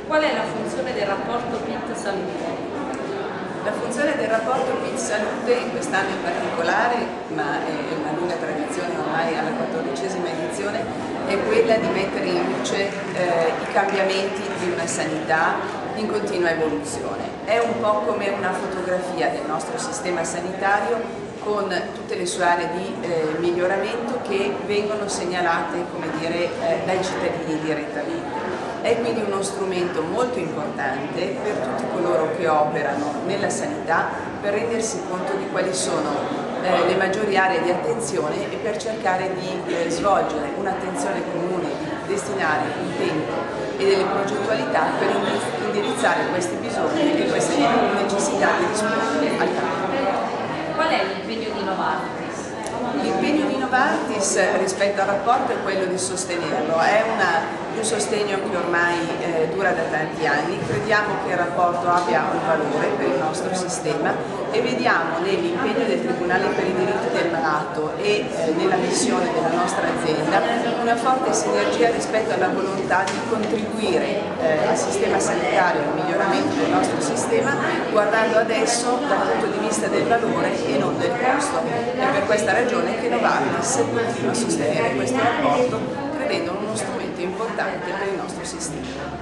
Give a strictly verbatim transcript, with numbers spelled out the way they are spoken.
Qual è la funzione del rapporto P I T-Salute? La funzione del rapporto P I T-Salute in quest'anno in particolare, ma è una lunga tradizione ormai alla quattordicesima edizione, è quella di mettere in luce eh, i cambiamenti di una sanità in continua evoluzione. È un po' come una fotografia del nostro sistema sanitario con tutte le sue aree di eh, miglioramento che vengono segnalate, come dire, eh, dai cittadini direttamente. È quindi uno strumento molto importante per tutti coloro che operano nella sanità per rendersi conto di quali sono eh, le maggiori aree di attenzione e per cercare di eh, svolgere un'attenzione comune, di destinare il tempo e delle progettualità per indirizzare questi bisogni e queste necessità di rispondere al campo. Qual è l'impegno di Novartis? L'impegno di Novartis rispetto al rapporto è quello di sostenerlo, è una, un sostegno che ormai eh, dura da tanti anni, crediamo che il rapporto abbia un valore per il nostro sistema e vediamo nell'impegno del Tribunale per i diritti del malato e eh, nella missione della nostra azienda una forte sinergia rispetto alla volontà di contribuire eh, al sistema sanitario, al miglioramento del nostro sistema, guardando adesso dal punto di vista del valore e non del costo. È per questa ragione che Novartis continua a sostenere questo rapporto, credendo in uno strumento importante per il nostro sistema.